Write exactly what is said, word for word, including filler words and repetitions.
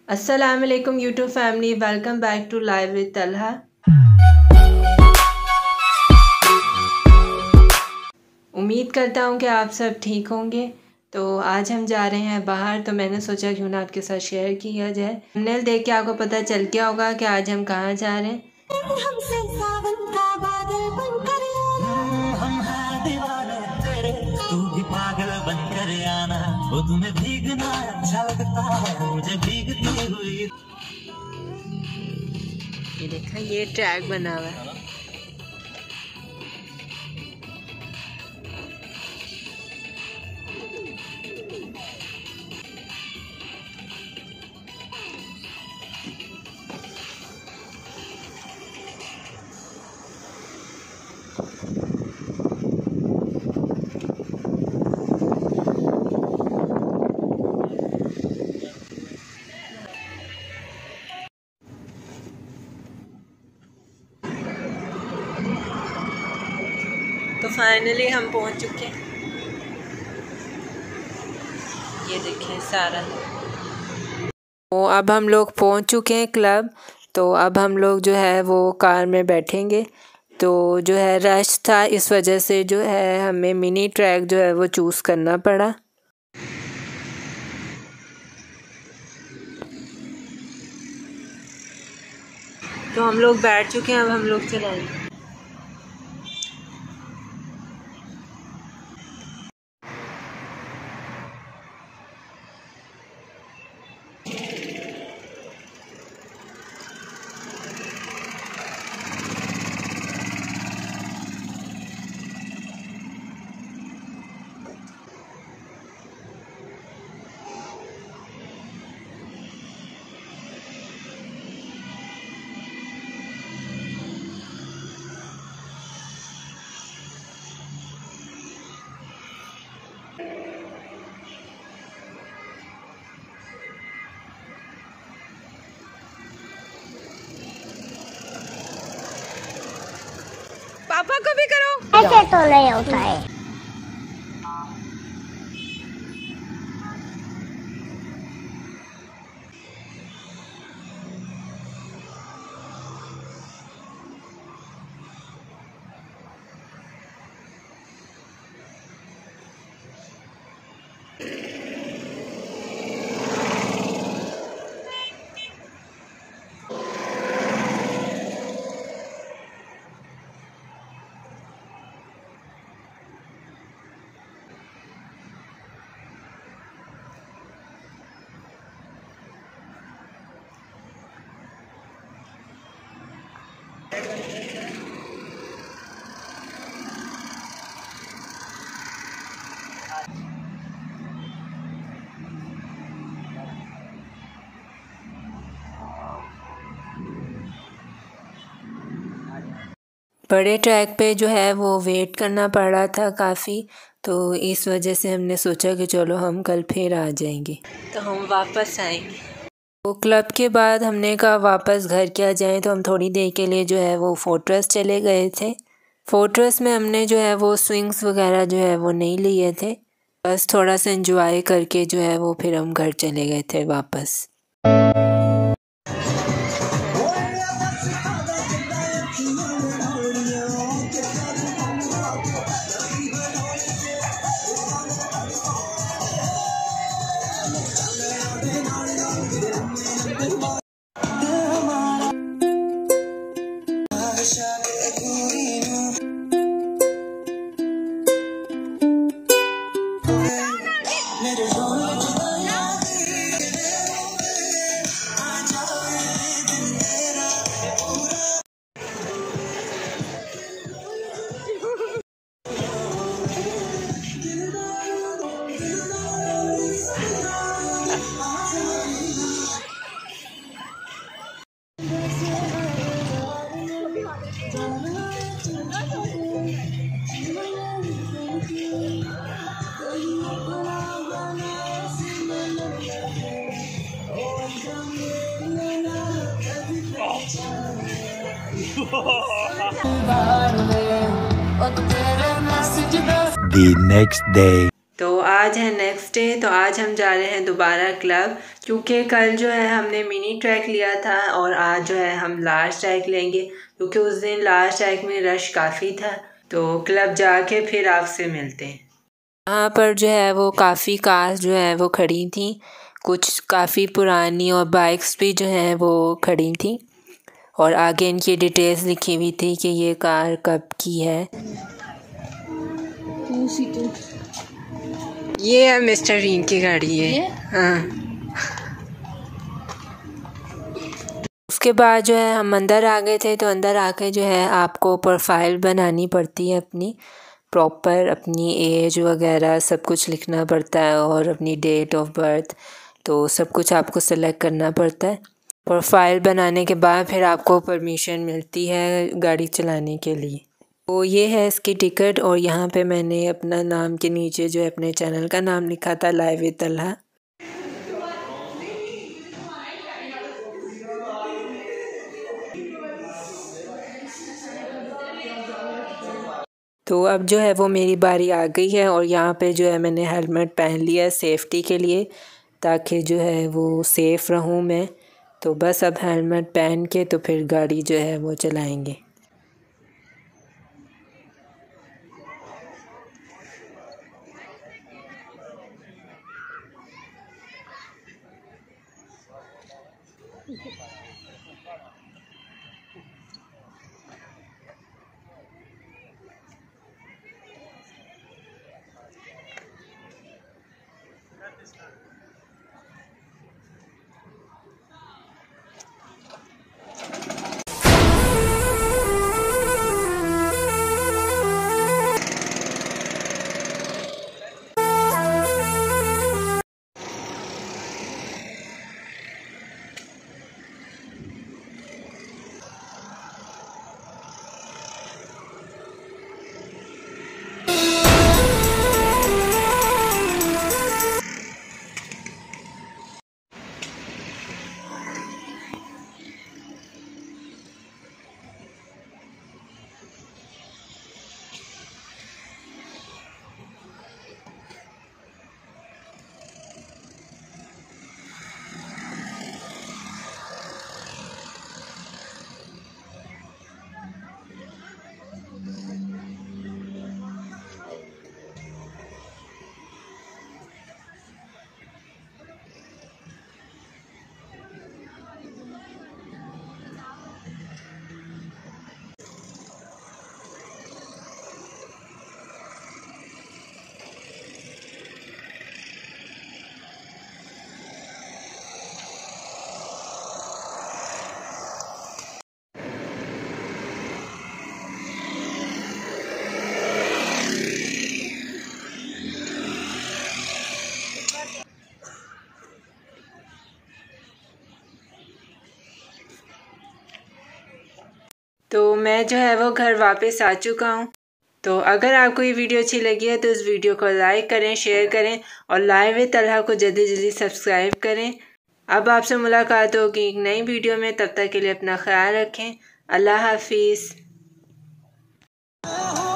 अस्सलाम वालेकुम YouTube family, welcome back to live with Talha. उम्मीद करता हूँ कि आप सब ठीक होंगे। तो आज हम जा रहे हैं बाहर, तो मैंने सोचा क्यों ना आपके साथ शेयर किया जाए। थंबनेल देख के आपको पता चल गया होगा कि आज हम कहाँ जा रहे हैं। वो तुम्हें भीगना अच्छा लगता है, मुझे भीगती हुई। ये देखा, ये ट्रैक बना हुआ है। तो फाइनली हम पहुंच चुके हैं। ये देखें सारा। तो अब हम लोग पहुंच चुके हैं क्लब। तो अब हम लोग जो है वो कार में बैठेंगे। तो जो है रश था, इस वजह से जो है हमें मिनी ट्रैक जो है वो चूज़ करना पड़ा। तो हम लोग बैठ चुके हैं, अब हम लोग चलाएंगे। पापा को भी करो। ऐसे तो नहीं होता है। बड़े ट्रैक पे जो है वो वेट करना पड़ रहा था काफ़ी, तो इस वजह से हमने सोचा कि चलो हम कल फिर आ जाएंगे। तो हम वापस आएंगे। तो क्लब के बाद हमने कहा वापस घर क्या जाएं, तो हम थोड़ी देर के लिए जो है वो फोर्ट्रेस चले गए थे। फोर्ट्रेस में हमने जो है वो स्विंग्स वगैरह जो है वो नहीं लिए थे, बस थोड़ा सा एंजॉय करके जो है वो फिर हम घर चले गए थे वापस। The next day. तो आज है नेक्स्ट डे। तो आज हम जा रहे हैं दोबारा क्लब, क्योंकि कल जो है हमने मिनी ट्रैक लिया था और आज जो है हम लार्ज ट्रैक लेंगे, क्योंकि उस दिन लार्ज ट्रैक में रश काफ़ी था। तो क्लब जाके फिर आपसे मिलते हैं। यहाँ पर जो है वो काफ़ी कार्स जो है वो खड़ी थी, कुछ काफ़ी पुरानी और बाइक्स भी जो हैं वो खड़ी थी और आगे इनकी डिटेल्स लिखी हुई थी कि ये कार कब की है। ये है मिस्टर रीन की गाड़ी है। हाँ, उसके बाद जो है हम अंदर आ गए थे। तो अंदर आके जो है आपको प्रोफाइल बनानी पड़ती है अपनी, प्रॉपर अपनी एज वगैरह सब कुछ लिखना पड़ता है और अपनी डेट ऑफ बर्थ, तो सब कुछ आपको सेलेक्ट करना पड़ता है। प्रोफाइल बनाने के बाद फिर आपको परमिशन मिलती है गाड़ी चलाने के लिए। तो ये है इसकी टिकट और यहाँ पे मैंने अपना नाम के नीचे जो है अपने चैनल का नाम लिखा था, लाइव विद तलहा। तो अब जो है वो मेरी बारी आ गई है और यहाँ पे जो है मैंने हेलमेट पहन लिया है सेफ़्टी के लिए, ताकि जो है वो सेफ़ रहूँ मैं। तो बस अब हेलमेट पहन के तो फिर गाड़ी जो है वो चलाएंगे। तो मैं जो है वो घर वापस आ चुका हूँ। तो अगर आपको ये वीडियो अच्छी लगी है तो इस वीडियो को लाइक करें, शेयर करें और लाइव विद तलहा को जल्दी जल्दी सब्सक्राइब करें। अब आपसे मुलाकात होगी एक नई वीडियो में, तब तक के लिए अपना ख्याल रखें। अल्लाह हाफिज़।